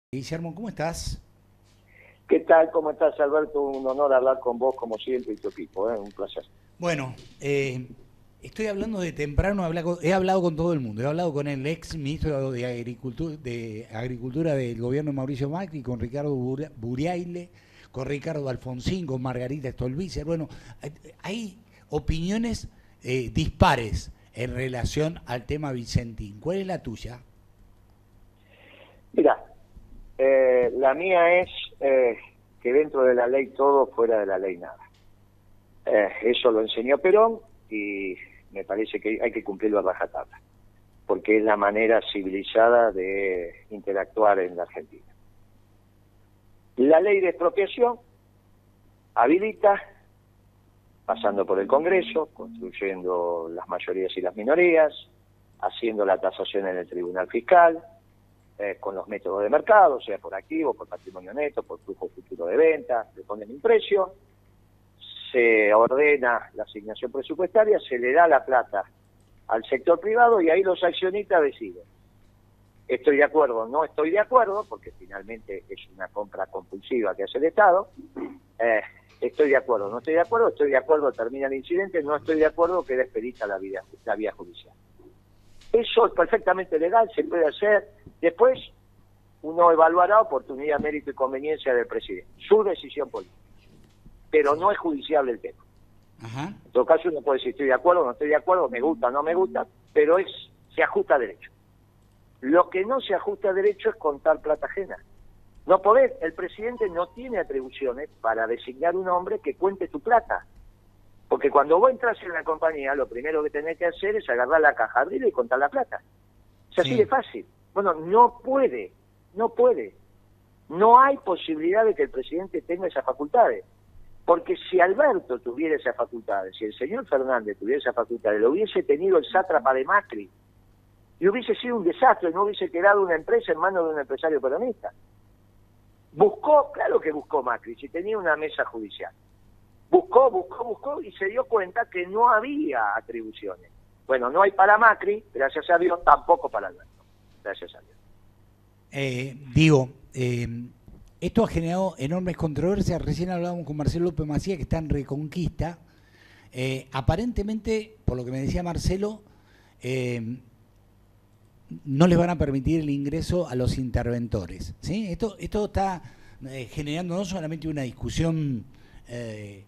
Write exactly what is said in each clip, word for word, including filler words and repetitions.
Guillermo, ¿cómo estás? ¿Qué tal? ¿Cómo estás, Alberto? Un honor hablar con vos, como siempre, y tu equipo, ¿eh? Un placer. Bueno, eh, estoy hablando de temprano, habla con- he hablado con todo el mundo, he hablado con el ex ministro de Agricultura, de Agricultura del gobierno de Mauricio Macri, con Ricardo Bura- Buriaile, con Ricardo Alfonsín, con Margarita Stolbizer. Bueno, hay hay opiniones eh, dispares en relación al tema Vicentín. ¿Cuál es la tuya? Mira, eh, la mía es eh, que dentro de la ley todo, fuera de la ley nada. Eh, eso lo enseñó Perón y me parece que hay que cumplirlo a rajatabla, porque es la manera civilizada de interactuar en la Argentina. La ley de expropiación habilita, pasando por el Congreso, construyendo las mayorías y las minorías, haciendo la tasación en el Tribunal Fiscal, eh, con los métodos de mercado, sea por activo, por patrimonio neto, por flujo futuro de venta, le ponen un precio, se ordena la asignación presupuestaria, se le da la plata al sector privado y ahí los accionistas deciden. Estoy de acuerdo, no estoy de acuerdo, porque finalmente es una compra compulsiva que hace el Estado. Eh, estoy de acuerdo, no estoy de acuerdo, estoy de acuerdo, termina el incidente, no estoy de acuerdo, queda expedita la vía, la vía judicial. Eso es perfectamente legal, se puede hacer. Después uno evaluará oportunidad, mérito y conveniencia del presidente, su decisión política. Pero no es judiciable el tema. Ajá. En todo caso uno puede decir estoy de acuerdo, no estoy de acuerdo, me gusta, no me gusta, pero es se ajusta a derecho. Lo que no se ajusta a derecho es contar plata ajena. No podés, el presidente no tiene atribuciones para designar un hombre que cuente tu plata. Porque cuando vos entras en la compañía, lo primero que tenés que hacer es agarrar la caja, abrirla y contar la plata. Es así Sí. de fácil. Bueno, no puede, no puede. No hay posibilidad de que el presidente tenga esas facultades. Porque si Alberto tuviera esas facultades, si el señor Fernández tuviera esas facultades, lo hubiese tenido el sátrapa de Macri. Y hubiese sido un desastre, no hubiese quedado una empresa en manos de un empresario peronista. Buscó, claro que buscó Macri, si tenía una mesa judicial. Buscó, buscó, buscó y se dio cuenta que no había atribuciones. Bueno, no hay para Macri, gracias a Dios, tampoco para Alberto. Gracias a Dios. Eh, digo, eh, esto ha generado enormes controversias. Recién hablábamos con Marcelo López Macía, que está en Reconquista. Eh, aparentemente, por lo que me decía Marcelo, eh, no les van a permitir el ingreso a los interventores, ¿sí? Esto, esto está eh, generando no solamente una discusión eh,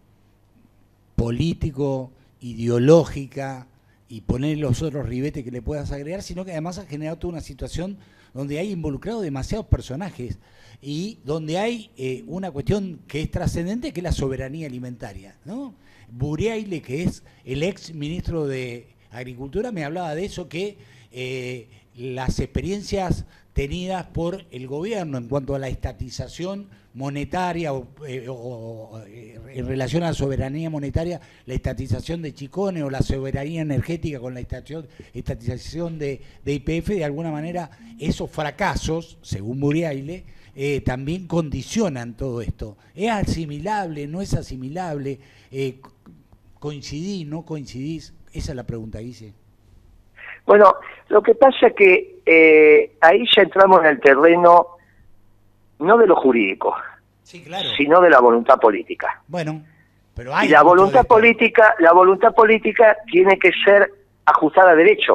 político, ideológica, y poner los otros ribetes que le puedas agregar, sino que además ha generado toda una situación donde hay involucrados demasiados personajes y donde hay eh, una cuestión que es trascendente, que es la soberanía alimentaria, ¿no? Buriaile, que es el ex ministro de Agricultura, me hablaba de eso, que eh, las experiencias tenidas por el gobierno en cuanto a la estatización monetaria o, eh, o eh, en relación a la soberanía monetaria, la estatización de Chicone o la soberanía energética con la estatización, estatización de, de Y P F, de alguna manera esos fracasos, según Buriaile, eh, también condicionan todo esto. ¿Es asimilable? ¿No es asimilable? Eh, ¿Coincidís? ¿No coincidís? Esa es la pregunta, Guille. Bueno, lo que pasa es que eh, ahí ya entramos en el terreno no de lo jurídico, sí, claro, sino de la voluntad política. Bueno, pero hay y la voluntad de política, la voluntad política tiene que ser ajustada a derecho.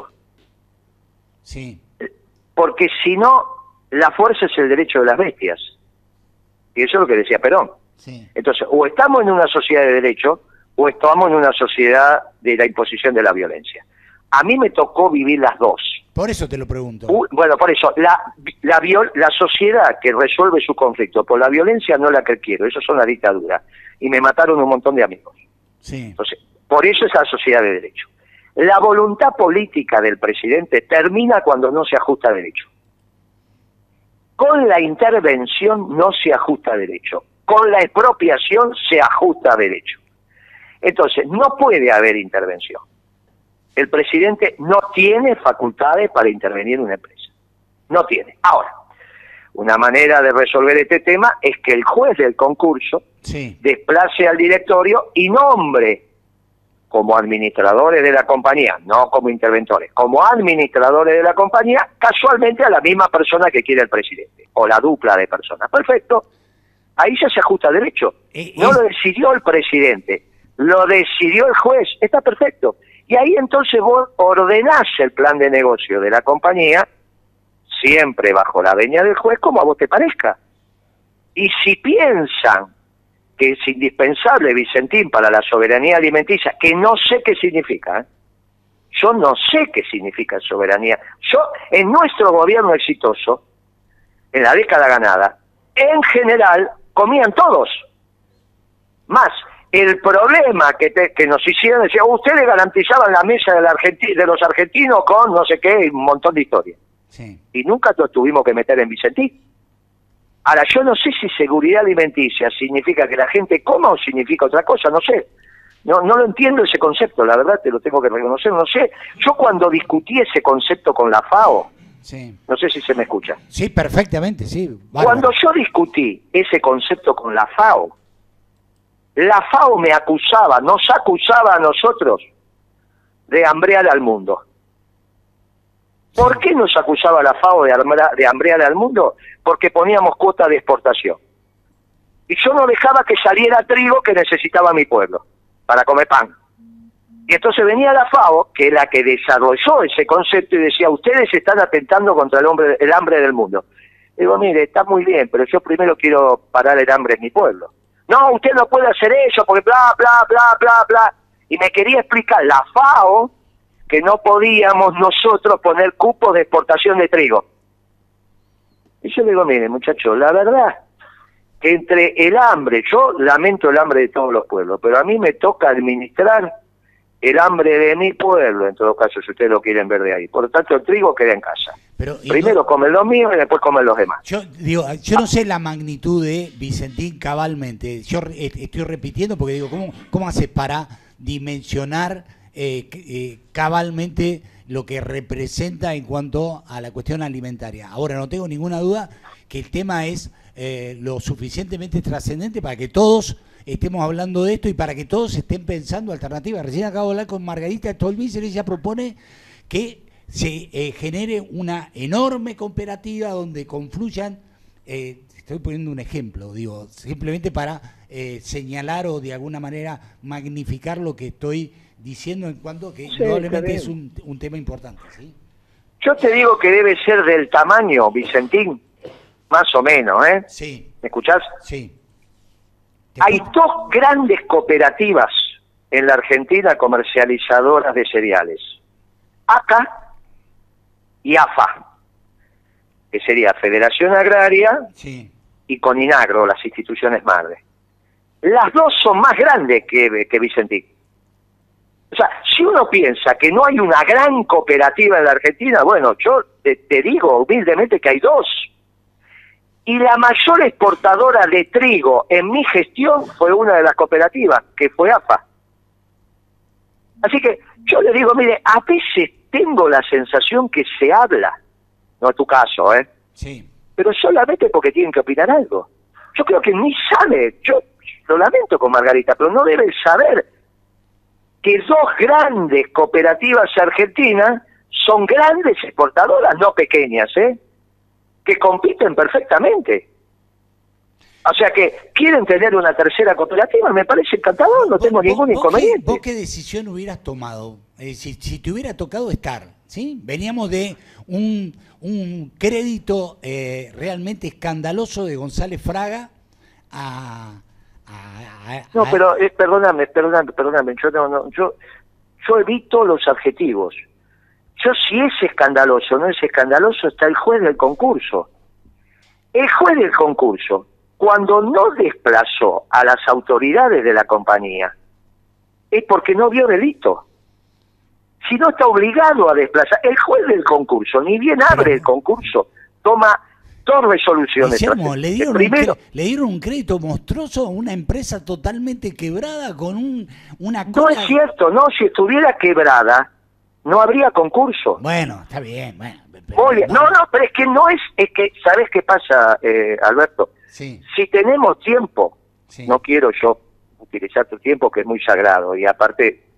Sí. Porque si no, la fuerza es el derecho de las bestias. Y eso es lo que decía Perón. Sí. Entonces, o estamos en una sociedad de derecho, o estamos en una sociedad de la imposición de la violencia. A mí me tocó vivir las dos. Por eso te lo pregunto. Uh, bueno, por eso, la, la, viol, la sociedad que resuelve su conflicto por la violencia no es la que quiero, eso son las dictaduras. Y me mataron un montón de amigos. Sí. Entonces, por eso es la sociedad de derecho. La voluntad política del presidente termina cuando no se ajusta a derecho. Con la intervención no se ajusta a derecho. Con la expropiación se ajusta a derecho. Entonces, no puede haber intervención. El presidente no tiene facultades para intervenir en una empresa. No tiene. Ahora, una manera de resolver este tema es que el juez del concurso sí. desplace al directorio y nombre como administradores de la compañía, no como interventores, como administradores de la compañía, casualmente a la misma persona que quiere el presidente, o la dupla de personas. Perfecto, ahí ya se ajusta derecho. Eh, No es... lo decidió el presidente, lo decidió el juez, está perfecto. Y ahí entonces vos ordenás el plan de negocio de la compañía, siempre bajo la venia del juez, como a vos te parezca. Y si piensan que es indispensable, Vicentín, para la soberanía alimenticia, que no sé qué significa, ¿eh? Yo no sé qué significa soberanía. Yo, en nuestro gobierno exitoso, en la década ganada, en general, comían todos. Más, el problema que, te, que nos hicieron, decía, ustedes garantizaban la mesa de, la Argenti de los argentinos con no sé qué, un montón de historias. Sí. Y nunca nos tuvimos que meter en Vicentín. Ahora, yo no sé si seguridad alimenticia significa que la gente coma o significa otra cosa, no sé. No, no lo entiendo ese concepto, la verdad te lo tengo que reconocer, no sé. Yo cuando discutí ese concepto con la FAO, Sí. no sé si se me escucha. Sí, perfectamente, sí. Bárbaro. Cuando yo discutí ese concepto con la FAO, la FAO me acusaba, nos acusaba a nosotros de hambrear al mundo. ¿Por qué nos acusaba la FAO de, de hambrear al mundo? Porque poníamos cuota de exportación. Y yo no dejaba que saliera trigo que necesitaba mi pueblo para comer pan. Y entonces venía la FAO, que es la que desarrolló ese concepto, y decía, ustedes están atentando contra el, hombre, el hambre del mundo. Digo, mire, está muy bien, pero yo primero quiero parar el hambre en mi pueblo. No, usted no puede hacer eso, porque bla, bla, bla, bla, bla. Y me quería explicar la FAO que no podíamos nosotros poner cupos de exportación de trigo. Y yo le digo, mire, muchachos, la verdad que entre el hambre, yo lamento el hambre de todos los pueblos, pero a mí me toca administrar el hambre de mi pueblo, en todo caso, si ustedes lo quieren ver de ahí. Por lo tanto, el trigo queda en casa. Pero, Primero no, comen los míos y después comen los demás. Yo digo, yo no sé la magnitud de Vicentín cabalmente. Yo estoy repitiendo porque digo, ¿cómo, cómo haces para dimensionar eh, eh, cabalmente lo que representa en cuanto a la cuestión alimentaria? Ahora, no tengo ninguna duda que el tema es eh, lo suficientemente trascendente para que todos estemos hablando de esto y para que todos estén pensando alternativas. Recién acabo de hablar con Margarita Stolbizer y ella propone que se eh, genere una enorme cooperativa donde confluyan, eh, estoy poniendo un ejemplo, digo, simplemente para eh, señalar o de alguna manera magnificar lo que estoy diciendo en cuanto que sí, probablemente es un, un tema importante, ¿sí? Yo te digo que debe ser del tamaño, Vicentín, más o menos, ¿eh? Sí. ¿Me escuchás? Sí. Hay dos grandes cooperativas en la Argentina comercializadoras de cereales. A C A y A F A, que sería Federación Agraria sí. y Coninagro, las instituciones madres. Las dos son más grandes que, que Vicentín. O sea, si uno piensa que no hay una gran cooperativa en la Argentina, bueno, yo te, te digo humildemente que hay dos. Y la mayor exportadora de trigo en mi gestión fue una de las cooperativas, que fue A F A. Así que yo le digo, mire, a veces tengo la sensación que se habla, no es tu caso, ¿eh? Sí. Pero solamente porque tienen que opinar algo. Yo creo que ni sabe, yo lo lamento con Margarita, pero no deben saber que dos grandes cooperativas argentinas son grandes exportadoras, no pequeñas, ¿eh? Que compiten perfectamente. O sea que quieren tener una tercera cooperativa, me parece encantador, no tengo ningún vos inconveniente. Qué, ¿Vos qué decisión hubieras tomado? Eh, si, si te hubiera tocado estar, ¿sí? Veníamos de un, un crédito eh, realmente escandaloso de González Fraga a... a, a no, a... pero eh, perdóname, perdóname, perdóname, yo no, no, yo, yo evito los adjetivos. Yo si es escandaloso o no es escandaloso, está el juez del concurso. El juez del concurso, cuando no desplazó a las autoridades de la compañía, es porque no vio delito. Si no está obligado a desplazar, el juez del concurso, ni bien abre el concurso, toma dos resoluciones. Guillermo, le dieron, Primero, un, le dieron un crédito monstruoso a una empresa totalmente quebrada con un, una no cola... es cierto, no, si estuviera quebrada, no habría concurso. Bueno, está bien, bueno. Muy bien. No, no, pero es que no es, es que, ¿sabes qué pasa, eh, Alberto? Sí. Si tenemos tiempo, Sí. no quiero yo utilizar tu tiempo que es muy sagrado y aparte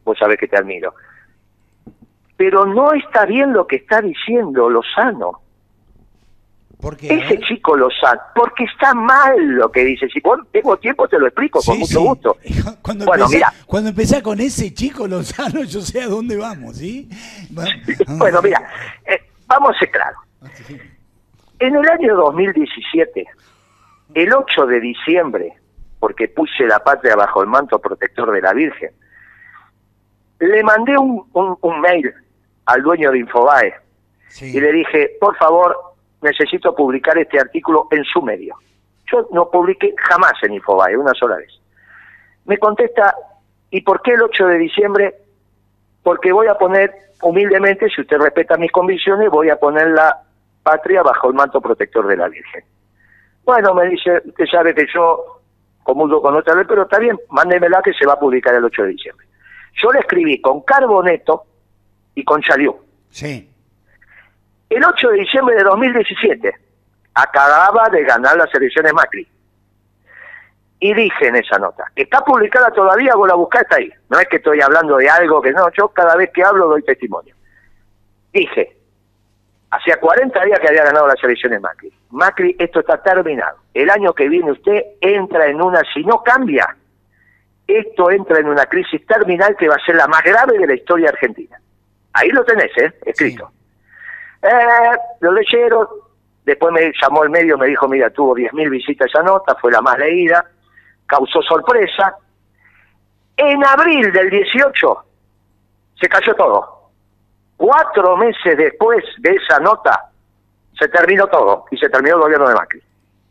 vos sabés que te admiro. Pero no está bien lo que está diciendo Lozano. ¿Por qué? Ese chico Lozano, porque está mal lo que dice. Si vos tengo tiempo te lo explico, Sí, con mucho sí. gusto. Cuando Bueno, empecé, mira. cuando empecé con ese chico Lozano, yo sé a dónde vamos, ¿sí? Bueno, mira, eh, vamos a ser claros. Sí. En el año dos mil diecisiete, el ocho de diciembre, porque puse la patria bajo el manto protector de la Virgen, le mandé un, un, un mail al dueño de Infobae Sí. y le dije, por favor, necesito publicar este artículo en su medio. Yo no publiqué jamás en Infobae, una sola vez. Me contesta, ¿y por qué el ocho de diciembre? Porque voy a poner, humildemente, si usted respeta mis convicciones, voy a poner la patria bajo el manto protector de la Virgen. Bueno, me dice, usted sabe que yo comulgo con otra ley, pero está bien, mándemela que se va a publicar el ocho de diciembre. Yo le escribí con Carboneto y con Chaliú. Sí. El ocho de diciembre de dos mil diecisiete, acababa de ganar las elecciones Macri. Y dije en esa nota, está publicada todavía, vos la buscás, está ahí. No es que estoy hablando de algo que no, yo cada vez que hablo doy testimonio. Dije, hacía cuarenta días que había ganado las elecciones Macri. Macri, esto está terminado. El año que viene usted entra en una, si no cambia, esto entra en una crisis terminal que va a ser la más grave de la historia argentina. Ahí lo tenés, ¿eh? Escrito. Sí. Eh, lo leyeron, después me llamó el medio, me dijo, mira, tuvo diez mil visitas esa nota, fue la más leída, causó sorpresa. En abril del dieciocho se cayó todo. Cuatro meses después de esa nota se terminó todo y se terminó el gobierno de Macri.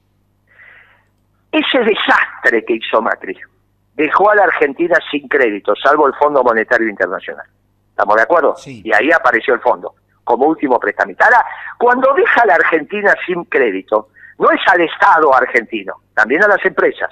Ese desastre que hizo Macri dejó a la Argentina sin crédito, salvo el Fondo Monetario Internacional. ¿Estamos de acuerdo? Sí. Y ahí apareció el fondo como último prestamista. Ahora, cuando deja a la Argentina sin crédito, no es al Estado argentino, también a las empresas.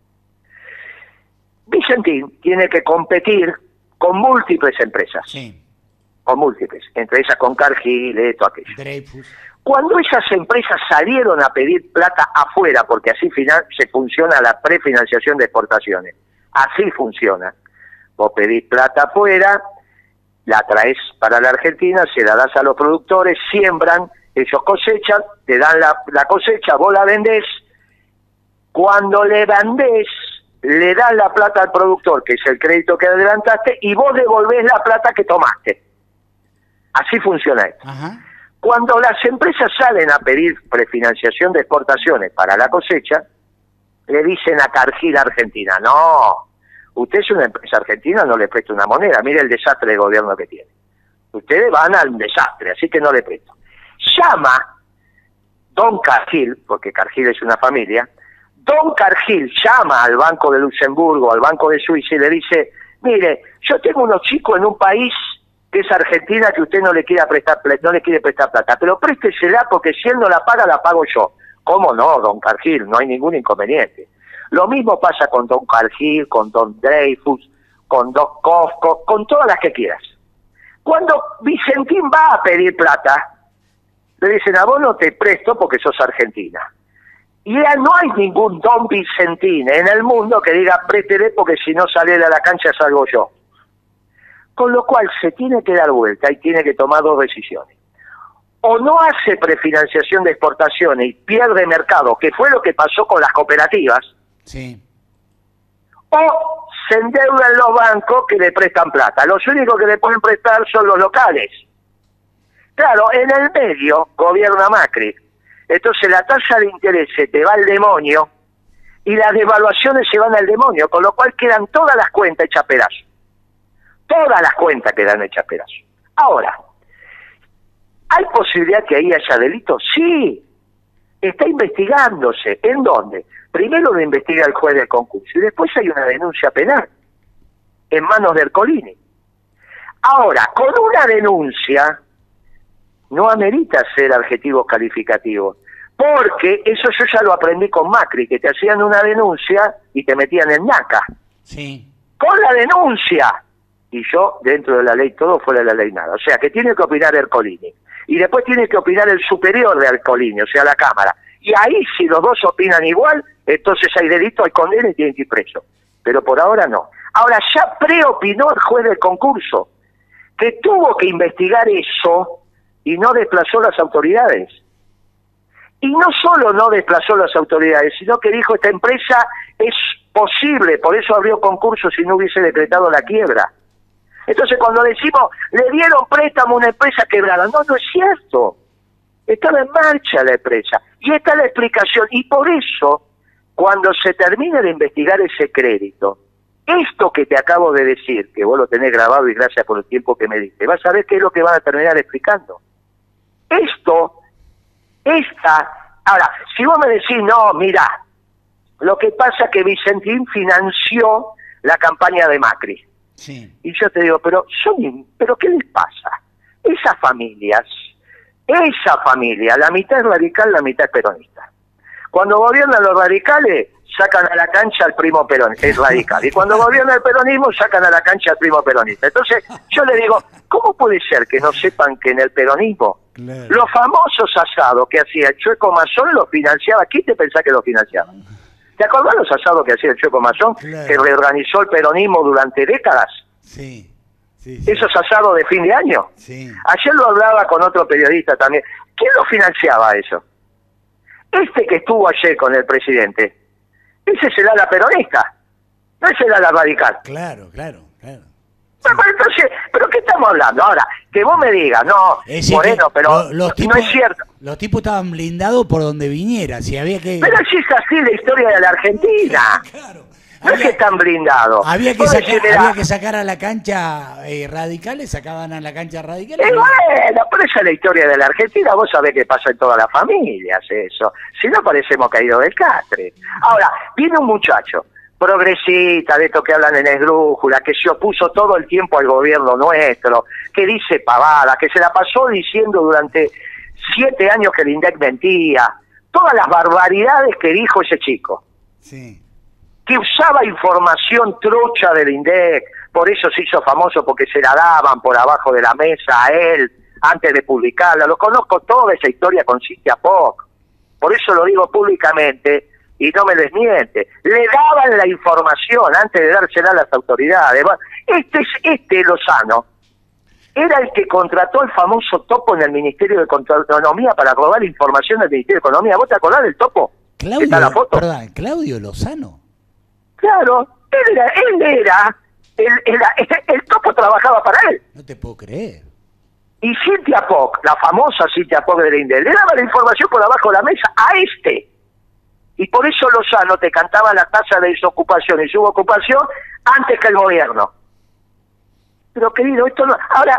Vicentín tiene que competir con múltiples empresas. Sí. Con múltiples, entre esas con Cargill, todo aquello. Dreyfus. Cuando esas empresas salieron a pedir plata afuera, porque así final, se funciona la prefinanciación de exportaciones, así funciona. Vos pedís plata afuera, la traes para la Argentina, se la das a los productores, siembran, ellos cosechan, te dan la, la cosecha, vos la vendés. Cuando le vendés, le das la plata al productor, que es el crédito que adelantaste, y vos devolvés la plata que tomaste. Así funciona esto. Ajá. Cuando las empresas salen a pedir prefinanciación de exportaciones para la cosecha, le dicen a Cargill Argentina, no, usted es una empresa argentina, no le presto una moneda, mire el desastre de gobierno que tiene. Ustedes van al desastre, así que no le presto. Llama Don Cargill, porque Cargill es una familia, Don Cargill llama al Banco de Luxemburgo, al Banco de Suiza y le dice, mire, yo tengo unos chicos en un país que es Argentina que usted no le quiere prestar, no le quiere prestar plata, pero préstesela porque si él no la paga, la pago yo. ¿Cómo no, Don Cargill? No hay ningún inconveniente. Lo mismo pasa con Don Cargill, con Don Dreyfus, con Don Costco, con todas las que quieras. Cuando Vicentín va a pedir plata, le dicen, a vos no te presto porque sos argentina. Y ya no hay ningún Don Vicentín en el mundo que diga, préstele porque si no sale a la cancha salgo yo. Con lo cual se tiene que dar vuelta y tiene que tomar dos decisiones. O no hace prefinanciación de exportaciones y pierde mercado, que fue lo que pasó con las cooperativas, sí. O se endeudan los bancos que le prestan plata. Los únicos que le pueden prestar son los locales. Claro, en el medio gobierna Macri. Entonces la tasa de interés se te va al demonio y las devaluaciones se van al demonio, con lo cual quedan todas las cuentas hechas pedazos. Todas las cuentas quedan hechas pedazos. Ahora, ¿hay posibilidad que ahí haya delito? Sí, está investigándose. ¿En dónde? Primero lo investiga el juez del concurso y después hay una denuncia penal en manos de Ercolini. Ahora, con una denuncia no amerita ser adjetivos calificativos, porque eso yo ya lo aprendí con Macri, que te hacían una denuncia y te metían en ñaca. Sí. Con la denuncia. Y yo, dentro de la ley todo, fuera de la ley nada. O sea, que tiene que opinar Ercolini. Y después tiene que opinar el superior de Ercolini, o sea, la Cámara. Y ahí, si los dos opinan igual, entonces hay delito, hay condena y tienen que ir preso. Pero por ahora no. Ahora, ya preopinó el juez del concurso, que tuvo que investigar eso y no desplazó las autoridades. Y no solo no desplazó las autoridades, sino que dijo esta empresa es posible, por eso abrió concurso si no hubiese decretado la quiebra. Entonces cuando decimos, le dieron préstamo a una empresa quebrada, no, no es cierto. Estaba en marcha la empresa. Y esta es la explicación. Y por eso, cuando se termine de investigar ese crédito, esto que te acabo de decir, que vos lo tenés grabado y gracias por el tiempo que me diste, vas a ver qué es lo que van a terminar explicando. Esto, esta... Ahora, si vos me decís, no, mira, lo que pasa es que Vicentín financió la campaña de Macri. Sí. Y yo te digo, pero son, pero ¿qué les pasa? Esas familias, esa familia, la mitad es radical, la mitad es peronista. Cuando gobiernan los radicales, sacan a la cancha al primo peronista, es radical. Y cuando gobierna el peronismo, sacan a la cancha al primo peronista. Entonces, yo le digo, ¿cómo puede ser que no sepan que en el peronismo, claro, los famosos asados que hacía el Chueco Mazón los financiaba? ¿Quién te pensás que los financiaba? ¿Te acordás los asados que hacía el Chueco Mazón? Claro. Que reorganizó el peronismo durante décadas. Sí, sí, sí. Esos asados de fin de año. Sí. Ayer lo hablaba con otro periodista también. ¿Quién lo financiaba eso? Este que estuvo ayer con el presidente. Ese es el ala peronista. No es el ala radical. Claro, claro, claro. Pero, pero entonces, ¿pero qué estamos hablando? Ahora, que vos me digas, no, es Moreno, pero lo, los no tipos, es cierto. Los tipos estaban blindados por donde viniera, si había que... Pero si es así la historia de la Argentina. Claro. No había, es que están blindados. Había que, sacar, había que sacar a la cancha eh, radicales, sacaban a la cancha radicales. Y bueno, pero esa es la historia de la Argentina. Vos sabés que pasa en todas las familias eso. Si no, parecemos caídos del catre. Ahora, viene un muchacho progresista, de estos que hablan en esdrújula, que se opuso todo el tiempo al gobierno nuestro, que dice pavada, que se la pasó diciendo durante siete años que el INDEC mentía, todas las barbaridades que dijo ese chico. Sí. Que usaba información trucha del INDEC, por eso se hizo famoso, porque se la daban por abajo de la mesa a él, antes de publicarla. Lo conozco toda esa historia con Cintia Poc, por eso lo digo públicamente, y no me desmiente. Le daban la información antes de dársela a las autoridades. Este es este Lozano. Era el que contrató el famoso topo en el Ministerio de Economía para robar información del Ministerio de Economía. ¿Vos te acordás del topo? Claudio, ¿Está la foto? Perdón, Claudio Lozano. Claro, él era, él era, el, el, el, el topo trabajaba para él. No te puedo creer. Y Cintia Poc, la famosa Cintia Poc del INDEC, le daba la información por abajo de la mesa a este. Y por eso Lozano te cantaba la tasa de desocupación y subocupación antes que el gobierno. Pero querido, esto no... Ahora,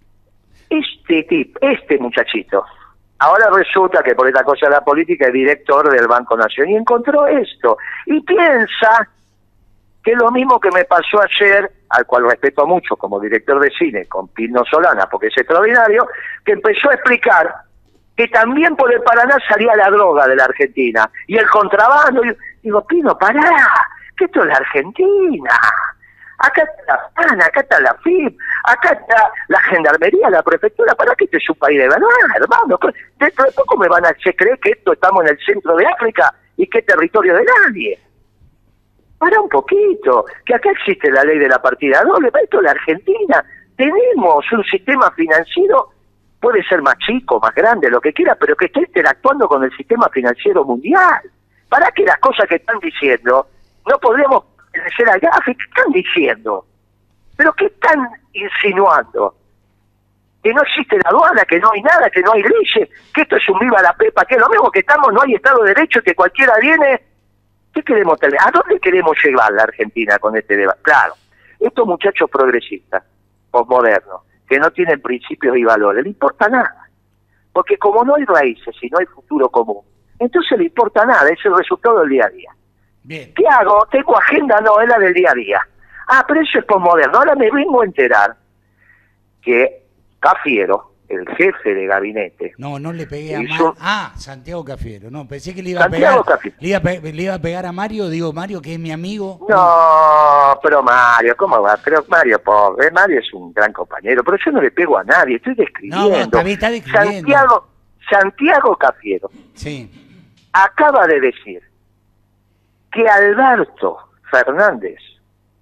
este tipo, este muchachito, ahora resulta que por esta cosa de la política es director del Banco Nación y encontró esto. Y piensa que es lo mismo que me pasó ayer, al cual respeto mucho como director de cine, con Pino Solana, porque es extraordinario, que empezó a explicar que también por el Paraná salía la droga de la Argentina, y el contrabando. Y digo, Pino, pará, que esto es la Argentina. Acá está la PAN, acá está la F I P, acá está la Gendarmería, la Prefectura. ¿Para qué este es un país de verdad, hermano? Dentro de poco me van a hacer creer que esto estamos en el centro de África y que es territorio de nadie. Para un poquito, que acá existe la ley de la partida doble. Para esto es la Argentina. Tenemos un sistema financiero, puede ser más chico, más grande, lo que quiera, pero que esté interactuando con el sistema financiero mundial. Para que las cosas que están diciendo, no podríamos pertenecer al GAFI. ¿Qué están diciendo? ¿Pero qué están insinuando? Que no existe la aduana, que no hay nada, que no hay leyes, que esto es un viva la pepa, que es lo mismo que estamos, no hay Estado de Derecho, que cualquiera viene. ¿Qué queremos tener? ¿A dónde queremos llevar la Argentina con este debate? Claro, estos muchachos progresistas, posmodernos, que no tienen principios y valores, le importa nada. Porque como no hay raíces y no hay futuro común, entonces le importa nada, es el resultado del día a día. Bien. ¿Qué hago? Tengo agenda, no, es la del día a día. Ah, pero eso es posmoderno. Ahora me vengo a enterar que Cafiero, el jefe de gabinete... No, no le pegué a hizo... Mario. Ah, Santiago Cafiero. No, pensé que le iba Santiago a pegar. Cafiero. Le iba a, pe le iba a pegar a Mario, digo Mario, que es mi amigo. No, pero Mario, ¿cómo va? Pero Mario, pobre, Mario es un gran compañero, pero yo no le pego a nadie, estoy describiendo. No, no, también está describiendo. Santiago, Santiago Cafiero sí. acaba de decir que Alberto Fernández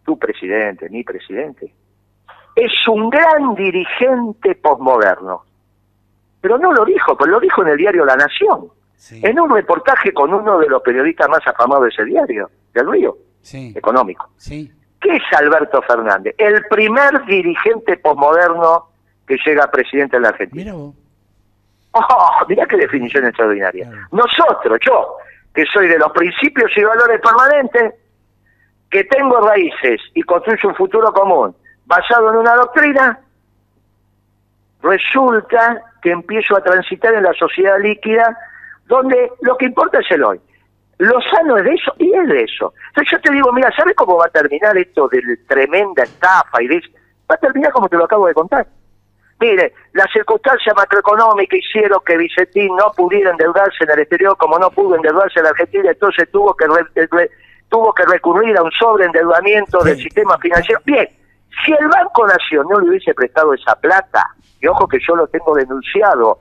tu presidente, mi presidente, es un gran dirigente posmoderno. Pero no lo dijo, pues lo dijo en el diario La Nación, sí. En un reportaje con uno de los periodistas más afamados de ese diario, del Río, sí. Económico. Sí. ¿Qué es Alberto Fernández? El primer dirigente posmoderno que llega a presidente de la Argentina. Mira vos. Oh, mirá qué definición extraordinaria. Claro. Nosotros, yo, que soy de los principios y valores permanentes, que tengo raíces y construyo un futuro común basado en una doctrina, resulta que empiezo a transitar en la sociedad líquida donde lo que importa es el hoy. Lo sano es de eso y es de eso. Entonces yo te digo, mira, ¿sabes cómo va a terminar esto de tremenda estafa y de eso? Va a terminar como te lo acabo de contar. Mire, las circunstancias macroeconómicas hicieron que Vicentín no pudiera endeudarse en el exterior como no pudo endeudarse en la Argentina, entonces tuvo que re, re, tuvo que recurrir a un sobreendeudamiento sí. del sistema financiero. Bien, si el Banco Nación no le hubiese prestado esa plata, y ojo que yo lo tengo denunciado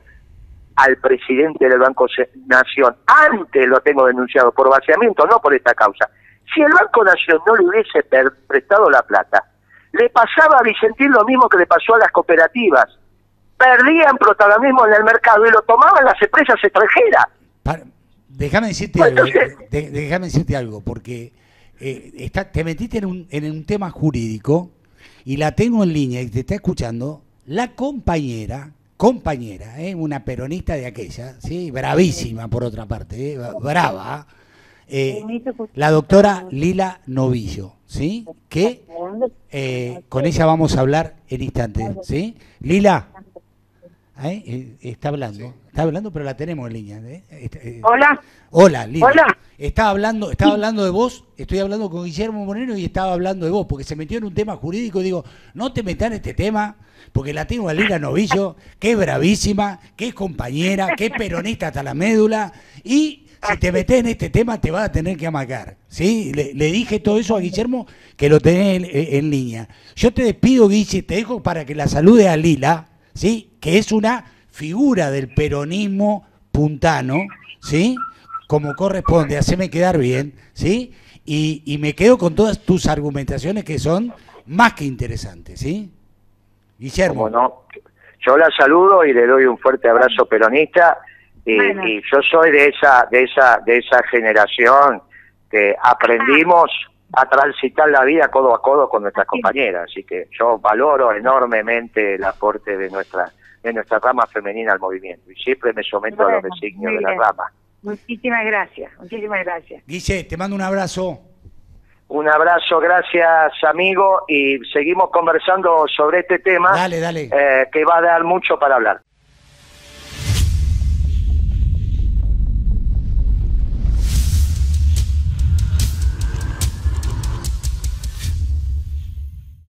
al presidente del Banco Nación, antes lo tengo denunciado por vaciamiento, no por esta causa. Si el Banco Nación no le hubiese prestado la plata, le pasaba a Vicentín lo mismo que le pasó a las cooperativas. Perdían protagonismo en el mercado y lo tomaban las empresas extranjeras. Para, déjame decirte bueno, algo, entonces, de, déjame decirte algo, porque eh, está, te metiste en un, en un tema jurídico y la tengo en línea y te está escuchando la compañera, compañera, eh, una peronista de aquella, sí, bravísima por otra parte, eh, brava, eh, la doctora Lila Novillo, ¿sí? Que eh, con ella vamos a hablar en instantes, ¿sí? Lila, ¿eh? Eh, está hablando, está hablando, pero la tenemos en línea. ¿eh? Eh, Hola. Hola, Lila. Hola. Estaba hablando, estaba hablando de vos, estoy hablando con Guillermo Moreno y estaba hablando de vos, porque se metió en un tema jurídico y digo, no te metas en este tema, porque la tengo a Lila Novillo, que es bravísima, que es compañera, que es peronista hasta la médula, y si te metes en este tema te vas a tener que amacar, ¿sí? Le, le dije todo eso a Guillermo, que lo tenés en, en línea. Yo te despido, Guille, te dejo para que la salude a Lila, ¿sí? Que es una figura del peronismo puntano, ¿sí? Como corresponde, haceme quedar bien, ¿sí? Y, y me quedo con todas tus argumentaciones que son más que interesantes, ¿sí? Guillermo. Como no, yo la saludo y le doy un fuerte abrazo peronista y, bueno. y yo soy de esa, de esa, de esa generación que aprendimos a transitar la vida codo a codo con nuestras compañeras, así que yo valoro enormemente el aporte de nuestra, de nuestra rama femenina al movimiento y siempre me someto bueno, a los designios de la rama. Muchísimas gracias, muchísimas gracias. Guille, te mando un abrazo. Un abrazo, gracias amigo, y seguimos conversando sobre este tema dale, dale. Eh, que va a dar mucho para hablar.